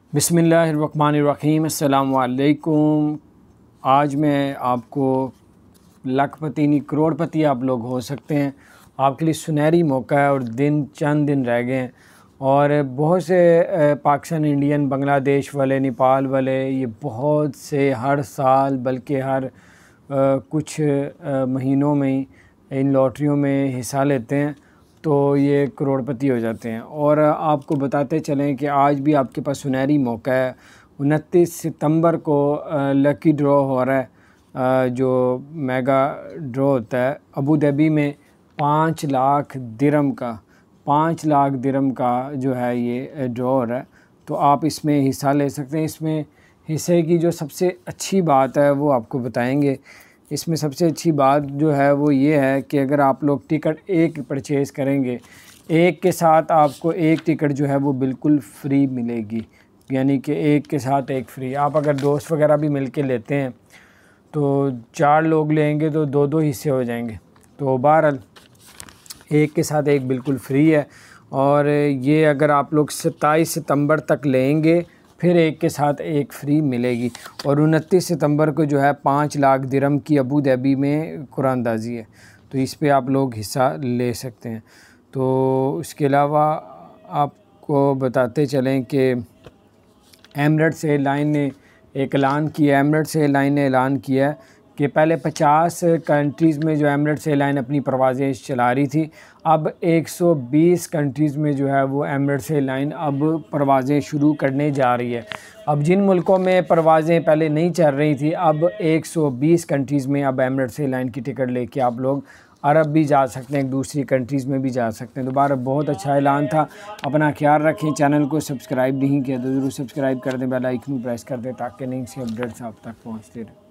बिस्मिल्लाहिर्रहमानिर्रहीम अस्सलाम वालेकुम। आज मैं आपको लखपति नहीं करोड़पति आप लोग हो सकते हैं। आपके लिए सुनहरी मौका है और चंद दिन रह गए हैं और बहुत से पाकिस्तान, इंडियन, बांग्लादेश वाले, नेपाल वाले, ये बहुत से हर साल बल्कि हर कुछ महीनों में ही इन लॉटरियों में हिस्सा लेते हैं तो ये करोड़पति हो जाते हैं। और आपको बताते चलें कि आज भी आपके पास सुनहरी मौका है। 29 सितंबर को लकी ड्रॉ हो रहा है, जो मेगा ड्रॉ होता है अबू धाबी में। 5 लाख दिरहम का जो है ये ड्रॉ हो रहा है, तो आप इसमें हिस्सा ले सकते हैं। इसमें हिस्से की जो सबसे अच्छी बात है वो आपको बताएंगे। इसमें सबसे अच्छी बात जो है वो ये है कि अगर आप लोग टिकट एक परचेज़ करेंगे, एक के साथ आपको एक टिकट जो है वो बिल्कुल फ्री मिलेगी, यानी कि एक के साथ एक फ्री। आप अगर दोस्त वगैरह भी मिल के लेते हैं तो 4 लोग लेंगे तो 2-2 हिस्से हो जाएंगे। तो बहरहाल एक के साथ एक बिल्कुल फ्री है। और ये अगर आप लोग 27 सितंबर तक लेंगे फिर एक के साथ एक फ्री मिलेगी। और 29 सितंबर को जो है 5 लाख दिरहम की अबू धाबी में कुरानदाजी है, तो इस पे आप लोग हिस्सा ले सकते हैं। तो इसके अलावा आपको बताते चलें कि एमिरेट्स एयरलाइन ने ऐलान किया है कि पहले 50 कंट्रीज़ में जो एमिरेट्स एयरलाइन अपनी परवाज़ें चला रही थी, अब 120 कंट्रीज़ में जो है वो एमिरेट्स एयरलाइन अब परवाज़ें शुरू करने जा रही है। अब जिन मुल्कों में परवाज़ें पहले नहीं चल रही थी, अब 120 कंट्रीज़ में अब एमिरेट्स एयरलाइन की टिकट लेके आप लोग अरब भी जा सकते हैं, दूसरी कंट्रीज़ में भी जा सकते हैं। दोबारा बहुत अच्छा ऐलान था। अपना ख्याल रखें। चैनल को सब्सक्राइब नहीं किया तो ज़रूर सब्सक्राइब कर दें, बेल आइकन प्रेस कर दें ताकि नई सी अपडेट्स आप तक पहुँचते रहें।